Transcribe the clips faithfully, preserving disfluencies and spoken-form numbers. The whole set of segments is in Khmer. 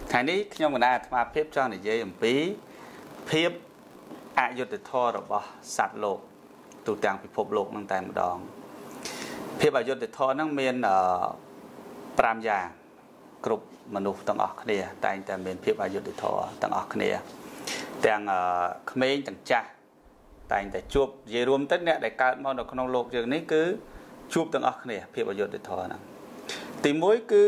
ថ្ងៃនេះខ្ញុំកណាអាត្មាភាពចង់និយាយអំពីភាពអយុត្តិធម៌របស់សត្វលោកទូទាំងពិភពលោកនឹងតែម្ដងភាពអយុត្តិធម៌ហ្នឹងមានប្រាំយ៉ាងគ្រប់មនុស្សទាំងអស់គ្នាតែងតែមានភាពអយុត្តិធម៌ទាំងអស់គ្នាទាំងក្មេងទាំងចាស់តែងតែជួបនិយាយរួមទៅអ្នកដែលកើតមកនៅក្នុងលោកយើងនេះគឺជួបទាំងអស់គ្នាភាពអយុត្តិធម៌ហ្នឹងទីមួយគឺ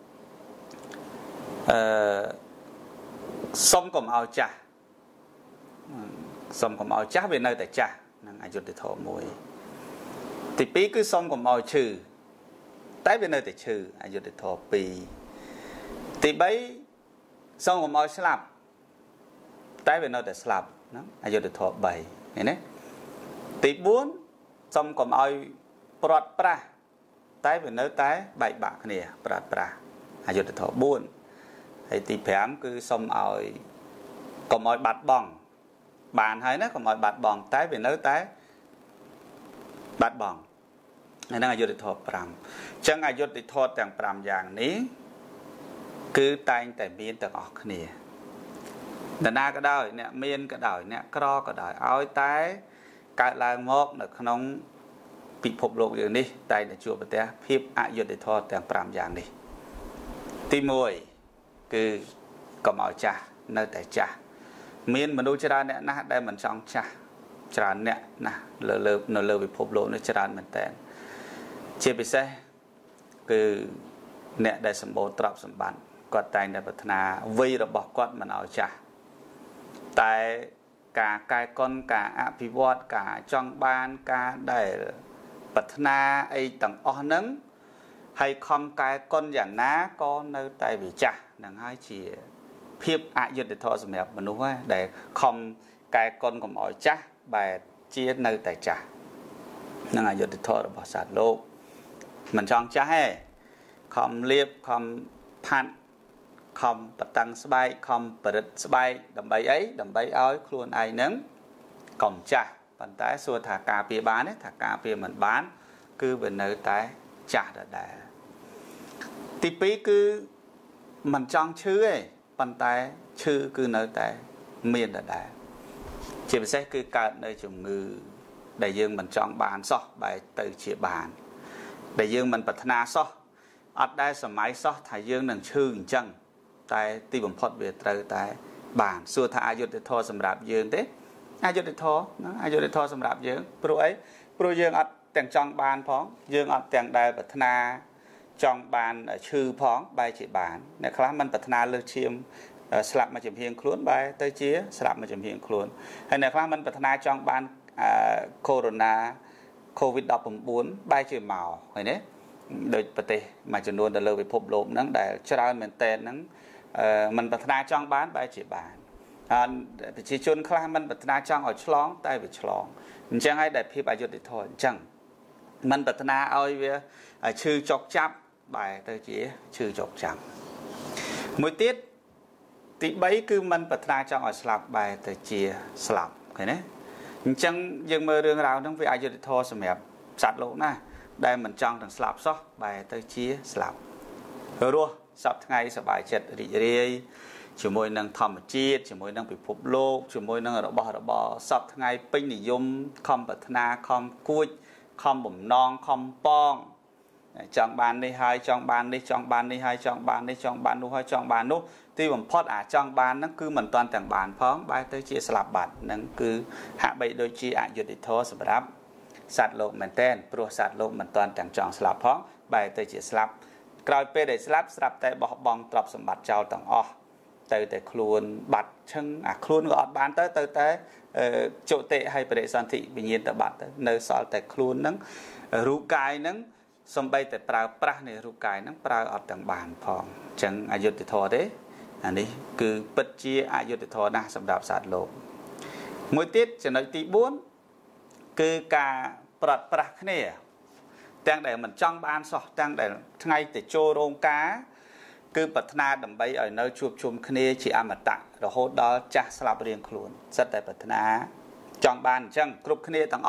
អឺសុំកុំឲ្យចាស់សុំកុំឲ្យចាស់វានៅតែចាស់នឹងអយុត្តិធម៌មួយទីពីរគឺសុំកុំឲ្យឈឺតែវានៅតែឈឺអយុត្តិធម៌ពីរទីបីសុំកុំឲ្យស្លាប់តែវានៅតែស្លាប់ហ្នឹងអយុត្តិធម៌បីឃើញទេទីបួនសុំកុំឲ្យព្រាត់ប្រាសតែវានៅតែបែកបាក់គ្នាព្រាត់ប្រាសអយុត្តិធម៌បួនហើយទីប្រាំគឺសុំឲ្យកុំឲ្យបាត់បង់បានហើយណាកុំឲ្យបាត់បង់តែវានៅតែបាត់បង់ហ្នឹងអយុត្តិធម៌ប្រាំអញ្ចឹងអយុត្តិធម៌ទាំងប្រាំយ៉ាងនេះគឺតែងតែមានទាំងអស់គ្នានរណាក៏ដោយអ្នកមានក៏ដោយអ្នកក្រក៏ដោយឲ្យតែកើតឡើងមកនៅក្នុងពិភពលោកយើងនេះតែងតែជួបប្រទះភាពអយុត្តិធម៌ទាំងប្រាំយ៉ាងនេះទីមួយគឺកុំឲ្យចាស់នៅតែចាស់មានមនុស្សច្រើនអ្នកណាស់ដែលមិនចង់ចាស់ច្រើនអ្នកណាស់លើលើនៅលើពិភពលោកនេះច្រើនមែនតើជាពិសេសគឺអ្នកដែលសម្បូរទ្រព្យសម្បត្តិគាត់តែងតែប្រាថ្នាវ័យរបស់គាត់មិនឲ្យចាស់តែការកែកុនការអភិវឌ្ឍការចង់បានការដែលប្រាថ្នាអីទាំងអស់ហ្នឹងហើយខំកែកុនយ៉ាងណាក៏នៅតែវាចាស់ហ្នឹងហើយជាភាពអយុត្តិធម៌សម្រាប់មនុស្សហ្នឹងដែលខំកែកុនកុំឲ្យចាស់បែរជានៅតែចាស់ហ្នឹងអយុត្តិធម៌របស់សត្វលោកមិនចង់ចាស់ទេខំលៀបខំផាត់ខំបតឹងស្បែកខំបរិទ្ធស្បែកដើម្បីអីដើម្បីឲ្យខ្លួនឯងហ្នឹងកុំចាស់ប៉ុន្តែសួរថាការពារបានទេថាការពារមិនបានគឺវានៅតែចាស់ដដែលទីពីរគឺមិនចង់ឈឺទេប៉ុន្តែឈឺគឺនៅតែមានដដែលជាពិសេសគឺកើតនៅជំងឺដែលយើងមិនចង់បានសោះបែរទៅជាបានដែលយើងមិនប្រាថ្នាសោះអត់ដែលសម័យសោះថាយើងនឹងឈឺអញ្ចឹងតែទីបំផុតវាត្រូវតែបានសួរថាអយុត្តិធម៌សម្រាប់យើងទេអយុត្តិធម៌ណាអយុត្តិធម៌សម្រាប់យើងព្រោះអីព្រោះយើងអត់ទាំងចង់បានផងយើងអត់ទាំងដែលប្រាថ្នាចង់បានឈឺផងបែរជាបានអ្នកខ្លះមិនប្រាថ្នាលើសឈាមស្លាប់មកចំហៀងខ្លួនបែរទៅជាស្លាប់មកចំហៀងខ្លួនហើយអ្នកខ្លះមិនប្រាថ្នាចង់បានកូវីដ កូវីដ ដប់ប្រាំបួនបែរជាមកឃើញទេដោយប្រទេសមួយចំនួនទៅលើពិភពលោកហ្នឹងដែលច្រើនមែនតើហ្នឹងមិនប្រាថ្នាចង់បានបែរជាបានហើយប្រជាជនខ្លះមិនប្រាថ្នាចង់ឲ្យឆ្លងតែវាឆ្លងអញ្ចឹងហើយដែលភាពអយុត្តិធម៌អញ្ចឹងមិនប្រាថ្នាឲ្យវាឈឺចុកចាប់បែរទៅជាឈឺចុកចាប់មួយទៀតទីបីគឺមិនប្រាថ្នាចង់ឲ្យស្លាប់បែរទៅជាស្លាប់ឃើញទេអញ្ចឹងយើងមើលរឿងរ៉ាវហ្នឹងវាអយុត្តិធម៌សម្រាប់សត្វលោកណាដែលមិនចង់ទាំងស្លាប់សោះបែរទៅជាស្លាប់រស់សពថ្ងៃសប្បាយចិត្តរីករាយជាមួយនឹងធម្មជាតិជាមួយនឹងពិភពលោកជាមួយនឹងរបស់របរសពថ្ងៃពេញនិយមខំប្រាថ្នាខំគួចខំបំណងខំប៉ងចង់បាននេះហើយចង់បាននេះចង់បាននេះហើយចង់បាននេះចង់បាននោះហើយចង់បាននោះទីបំផុតអាចង់បានហ្នឹងគឺមិនតាន់ទាំងបានផងបែរទៅជាស្លាប់បាត់ហ្នឹងគឺហាក់បីដូចជាអយុត្តិធម៌សម្រាប់សត្វលោកមែនតើព្រោះសត្វលោកមិនតាន់ទាំងចង់ស្លាប់ផងបែរទៅជាស្លាប់ក្រោយពេលដែលស្លាប់ស្រាប់តែបោះបង់ទ្រព្យសម្បត្តិចោលទាំងអស់ទៅតែខ្លួនបាត់ឈឹងអាខ្លួនក៏អត់បានទៅទៅតែជតិហើយបរិសន្ធិវិញ្ញាណទៅបាត់ទៅនៅសល់តែខ្លួនហ្នឹងរូបកាយហ្នឹងសំបីតែប្រើប្រាស់នៃរូបកាយហ្នឹងប្រើអត់ទាំងបានផងអញ្ចឹងអយុត្តិធម៌ទេអានេះគឺពិតជាអយុត្តិធម៌ណាស់សម្រាប់សត្វលោកមួយទៀតចំណុចទីបួនគឺការប្រត់ប្រាស់គ្នាទាំងដែលមិនចង់បានសោះទាំងដែលថ្ងៃទៅចូលរោងការគឺប្រាថ្នាដើម្បីឲ្យនៅជួបជុំគ្នាជាអមតៈរហូតដល់ចាស់ស្លាប់រៀងខ្លួនសិតតែប្រាថ្នាចង់បានអញ្ចឹងគ្រប់គ្នាទាំងអស់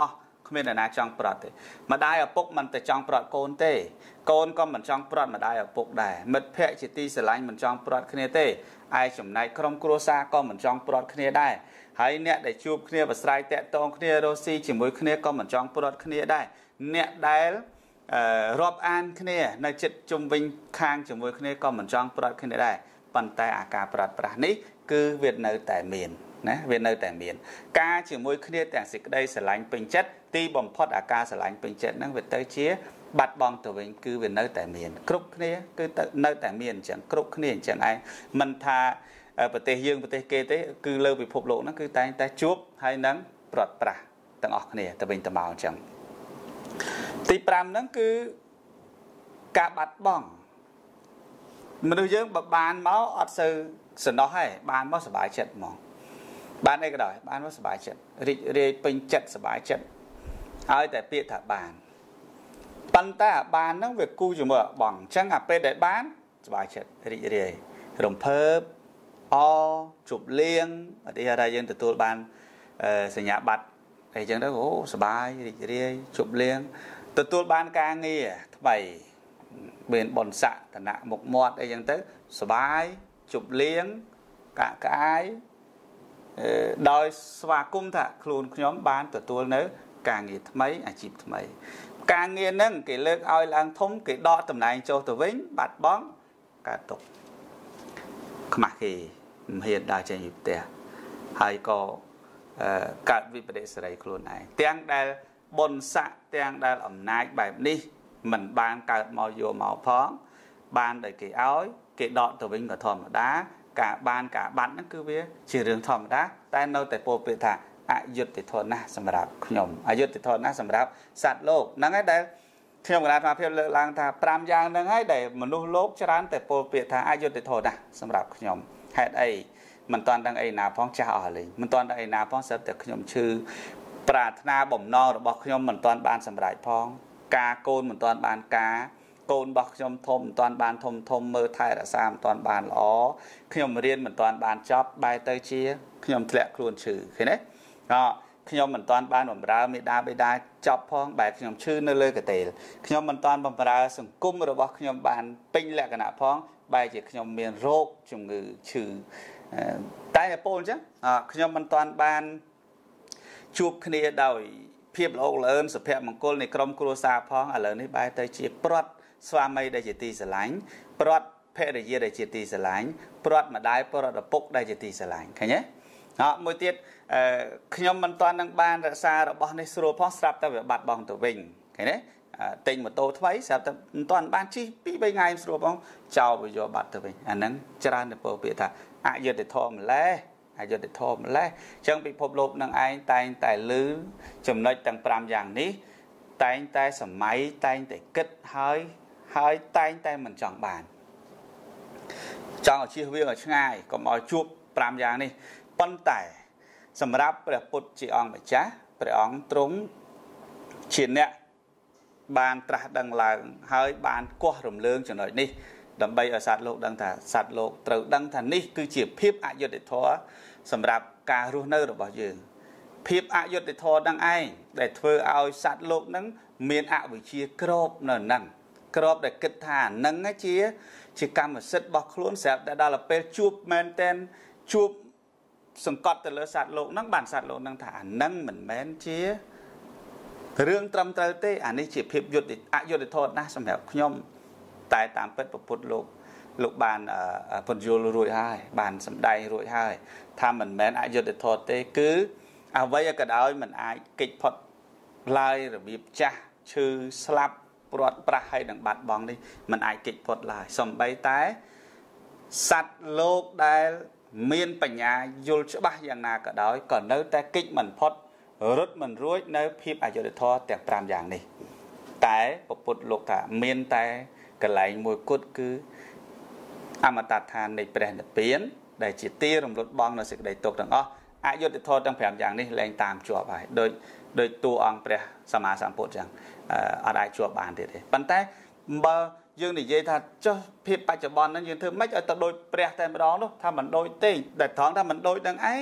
miền là na trong prot thế mà đai ở bốc mình tại trong prot côn tê côn con mình trong prot mà đai ở bốc đài mật phe chỉ ti sờ lạnh mình trong prot kia tê ai chủng này không cua sa con mình trong prot kia đài hãy nè để chụp kia và slide tẹt tông kia rosi chỉ mối kia con mình trong prot kia đài nè đài rอบan kiaในจิตจุ่มวิ่งข้างจมูกkia con mình trong prot kia đài bàn tayอาการปราดปรานี้คือเวียดเนยแต่เมียนนะเวียดเนยแต่เมียนการจมูกเครียดแต่งสิกได้สลายเป็นเจ็ดตีบ่มพอดอาการสลายเป็นเจ็ดนั่งเวียดเตยเชี่ยบัดบองตัวเองคือเวียดเนยแต่เมียนกรุบเครียดคือเนยแต่เมียนจังกรุบเครียดจังไอ้มันทาประเทศยืงประเทศเกตคือเลิกไปพบโลกนั่นคือแต่แต่จุบให้นั่งปราดปราตั้งออกเครียดแต่เป็นตะเมาจังตีปรามนั่นคือการบัดบองมันดูเยอะแบบบานเมาส์อัดซื้อสนอให้บานเมาส์สบายเจ็ดมองบานได้ก็ได้บานเมาส์สบายเจ็ดริเรเป็นเจ็ดสบายเจ็ดเอาแต่เปียถาบานปันตาบานนั่งเวกูอยู่เมื่อบ่องช่างหับไปได้บานสบายเจ็ดริเรรมเพิบอจุบเลี้ยงอะไรยังแต่ตัวบานสัญญาบัตรไอ้จังได้โอ้สบายริเรจุบเลี้ยงตัวตัวบานกลางงี้ทำไมเบียนบอลสะแต่หนักหมกมอดไอ้ยังเต้สบายจุบเลี้ยงกะกายโดยสวากุมถะครูนย้อมบานตัวตัวเนื้อการเงินทำไมอาชีพทำไมการเงินนั่งกี่เลิกเอาลังทมกี่ดอตำแหน่งโจตัววิ่งบัดบ้องการตกขมักขี้เฮียนได้ใจหยุดเตะให้ก็การวิปเดสไรครูนไหนเตียงได้บนสะเตียงได้อำนาจแบบนี้mình ban cả màu vô màu phóng ban để cái áo cái đọt từ bên cả thòm đá cả ban cả bắn nó cứ biết chỉ riêng thòm đá tai nâu tại bộ bị thả ai dứt thì thôi na sầm rạp nhom ai dứt thì thôi na sầm rạp sạt lô năng ấy đây khi mà làm phim lợn lang thả pram giang năng ấy để mình nuôi lốp cho đàn tại bộ bị thả ai dứt thì thôi na sầm rạp nhom hết ấy mình toàn đang ấy nào phong trào ở liền mình toàn đang ấy nào phong sậpแต่nhomชื่อปรารถนาบ่มนอบอกnhom mình toàn ban sầm rạp phongกาโกนเหมือนตอนบานกาโกนบอกยมทมตอนบานทมทมเมื่อไทยละสามตอนบานล้อขยมเรียนเหมือนตอนบานจ็อบใบเตยเชียขยมแถลครูนชื่อเห็นไหมก็ขยมเหมือนตอนบานผมราไม่ได้ไม่ได้จ็อบพ้องใบขยมชื่อนั่นเลยกับเตลขยมเหมือนตอนผมราสังกุมเราบอกขยมบานปิ้งแหลกขณะพ้องใบจีขยมเมียนโรคจงือชื่อตายโปนจ้ะขยมเหมือนตอนบานจูบคณีดาวเพียบโลกเลินสุภาพมังกรในกรมครัวซาพ้องอะไรนี่ใบเตยจีปลดสวามีได้จิตตีสลายปลดเพศได้ยีได้จิตตีสลายปลดมาได้ปลดปุกได้จิตตีสลายเข้าใจเนาะมวยเตี้ยขยมมันตอนนั่งบ้านรักษาเราบอกในสโลพ้องสับแต่แบบบัดบองตัววิ่งเข้าใจติงมาโตทไว้สับแต่ตอนบ้านชี้ปีไปไงสโลพ้องเจ้าไปโยบัดตัววิ่งอันนั้นจราในโปรเปียท่าอายุได้ทอมแล้วอายุได้ทอมแล้วจังไปพบโลกนางไอ้ตายแต่ลื้อจำนวนต่างปรามอย่างนี้ตายแต่สมัยตายแต่กึศหายหายตายแต่มันจังบานจังเอาชีวิตเอาง่ายก็มาจูบปรามอย่างนี้ปั้นแต่สำหรับประปุจจีอองไปจ้าประองตรงเฉียนเนี่ยบานตราดังหลังหายบานกว้างรำเลืองจนหน่อยนี่ดำใบเอาสัตว์โลกดังแต่สัตว์โลกตรึกดังแต่นี่คือจีบพิบอายุเด็ดท้อสำหรับการรู้เนื้อระบายยืนพิบอายุเด็ดท้อดังไอแต่เธอเอาสัตว์โลกนั้นเมียนอาวิชีกรอบนั่นนั่งกรอบแต่กึศฐานนั่งไอเชี่ยชีกรรมสิทธิ์บอกล้วนแสบแต่ดาลเป็นจูบแมนเทนจูบสังกัดแต่ละสัตว์โลกนั่งบานสัตว์โลกนั่งฐานนั่งเหมือนแมนเชี่ยเรื่องตรำเตยเต้อันนี้จีบพิบยุติอายุเด็ดท้อนะสำหรับขย่มตายตามเป็ดประพุทธโลกโลกบานผลโยลรวยให้บานสำได้รวยให้ถ้ามันแม้นอายุเด็ดทอดเต้คือเอาไว้ก็ได้มันอากิจพอดลายหรือบีบจ้าชื่อสลับปลอดปลาให้ดังบัดบองนี่มันอากิจพอดลายสมใบตายสัตว์โลกได้เมียนปัญญาโยลชบ้าอย่างนาก็ได้ก่อนเนื้อแต่กิจมันพอดรถมันรวยเนื้อพิบอายุเด็ดทอดแต่ปรามอย่างนี้แต่ประพุทธโลกถ้าเมียนแต่กระไรมวยกุดคืออมตะทานในแปลงเปลี่ยนได้จิตตีรำรถบองในสิ่งใดตกดังอ๋ออายุติโทษดังแผนอย่างนี้แรงตามจั่วไปโดยโดยตัวองค์เปรสมาสัมพุทธอย่างอะไรจั่วบานเด็ดปันแต่เบอร์ยืนในเยธาเจ้าพิปัจจุบันนั้นยืนเธอไม่เอาแต่โดยเปรแต่ไม่ร้องนู้ถ้ามันโดยตีแต่ท้องถ้ามันโดยดังไอ้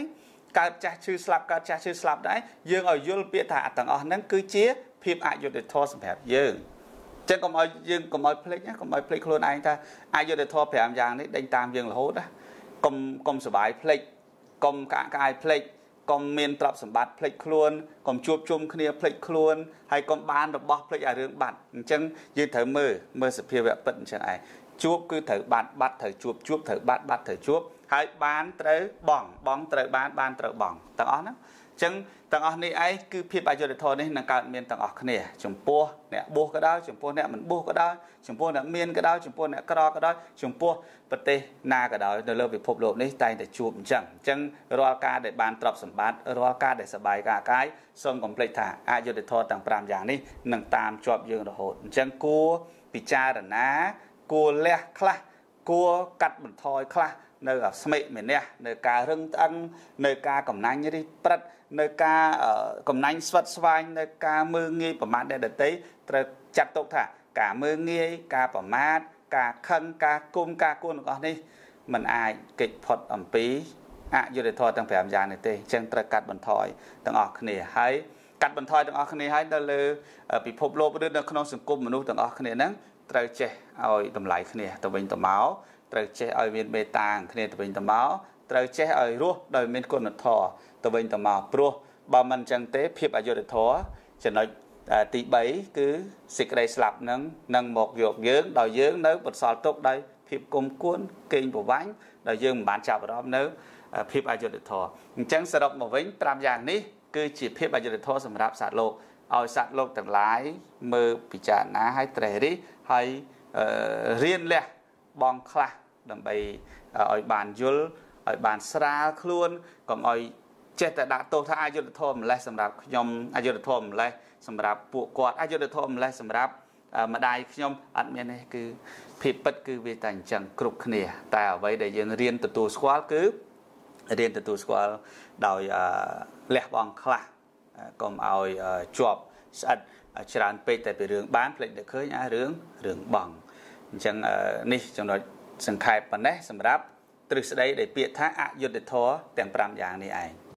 កើតចាស់ឈឺស្លាប់កើតចាស់ឈឺស្លាប់ដែរយើងឲ្យយល់ពាក្យថាទាំងអស់ហ្នឹងគឺជាភាពអយុត្តិធម៌សម្រាប់យើងចឹងកុំឲ្យយើងកុំឲ្យភ្លេចណាកុំឲ្យភ្លេចខ្លួនឯងថាអយុត្តិធម៌ប្រាំយ៉ាងនេះដេញតាមយើងរហូតណាកុំកុំសបាយភ្លេចកុំកាក់ក្អាយភ្លេចកុំមានទ្រព្យសម្បត្តិភ្លេចខ្លួនកុំជួបជុំគ្នាភ្លេចខ្លួនហើយកុំបានរបស់ភ្លេចឲ្យរឿងបាត់អញ្ចឹងយើងត្រូវមើលមើលសភាវៈពិតអញ្ចឹងឯងជួបគឺត្រូវបាត់បាត់ត្រូវជួបជួបត្រូវបាត់បាត់ត្រូវជួបហើយបានត្រូវបងបងត្រូវបានបានត្រូវបងទាំងអស់ហ្នឹងអញ្ចឹងទាំងអស់នេះឯងគឺភាពអយុត្តិធម៌នេះនឹងកើតមានទាំងអស់គ្នាចំពោះអ្នកបួសក៏ដោយចំពោះអ្នកមិនបួសក៏ដោយចំពោះអ្នកមានក៏ដោយចំពោះអ្នកក្រក៏ដោយចំពោះប្រទេសណាក៏ដោយនៅលើពិភពលោកនេះតែងតែជួបអញ្ចឹងអញ្ចឹងរាល់ការដែលបានទ្រព្យសម្បត្តិរាល់ការដែលសប្បាយការកាយសូមកុំភ្លេចថាអយុត្តិធម៌ទាំង5យ៉ាងនេះនឹងតាមជាប់យើងរហូតអញ្ចឹងគួរពិចារណាគួរលះខ្លះគួរកាត់បន្ថយខ្លះនៅស្មេមេនះនៅការរឹងត្អឹងនៅការកំណាញ់រិះព្រឹត្តនៅការកំណាញ់ស្វិតស្វាញនៅការមើងងាយប្រមាថអ្នកដទៃត្រូវចាត់ទុកថាការមើងងាយការប្រមាថការខឹងការគុំការគួនទាំងអស់នេះมันអាចគេចផុតអំពីអយុត្តិធម៌ទាំង5យ៉ាងនេះទេអញ្ចឹងត្រូវកាត់បន្ថយទាំងអស់គ្នាហើយកាត់បន្ថយទាំងអស់គ្នាហើយនៅលើពិភពលោកឬនៅក្នុងសង្គមមនុស្សទាំងអស់គ្នាហ្នឹងត្រូវចេះឲ្យតម្លៃគ្នាទៅវិញទៅមកត្រូវចេះឲ្យមានមេត្តាគ្នាទៅវិញទៅមកត្រូវចេះឲ្យរស់ដោយមានគុណធម៌ទៅវិញទៅមកព្រោះបើមិនអញ្ចឹងទេភាពអយុត្តិធម៌ចំណុចទី3គឺសេចក្តីស្លាប់នឹងនឹងមកយកយើងដោយយើងនៅបន្សល់ទុកដោយភាពគុំគួនកេងប្រវ័ញ្ចដោយយើងមិនបានចាប់អារម្មណ៍នៅភាពអយុត្តិធម៌អញ្ចឹងសរុបមកវិញ5យ៉ាងនេះគឺជាភាពអយុត្តិធម៌សម្រាប់សត្វលោកឲ្យសត្វលោកទាំងឡាយមើលពិចារណាឲ្យត្រេះរិះហើយរៀនលះបងខ្លះដើម្បីឲ្យបានយល់ឲ្យបានស្រាលខ្លួនកុំឲ្យចេះតែដាក់ទោសថាអយុត្តិធម៌ម្លេះសម្រាប់ខ្ញុំអយុត្តិធម៌ម្លេះសម្រាប់ពួកគាត់អយុត្តិធម៌ម្លេះសម្រាប់ម្ដាយខ្ញុំអត់មានទេគឺភាពពិតគឺវាតែអញ្ចឹងគ្រប់គ្នាតែអ្វីដែលយើងរៀនទទួលស្គាល់គឺរៀនទទួលស្គាល់ដោយលះបង់ខ្លះកុំឲ្យជាប់ស្អិតច្រើនពេកតែពីរឿងបានភ្លេចតែឃើញអារឿងរឿងបងអញ្ចឹងនេះចំណុចសង្ខេបប៉ុណ្ណេះសម្រាប់ទ្រឹស្ដីដែលពាក្យថាអយុត្តិធម៌ទាំង5យ៉ាងនេះឯង